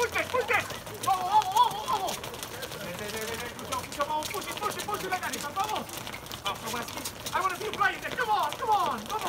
push it! Vamos! Come on, push it, let that in, vamos! Oh, I want to see you flying there, come on!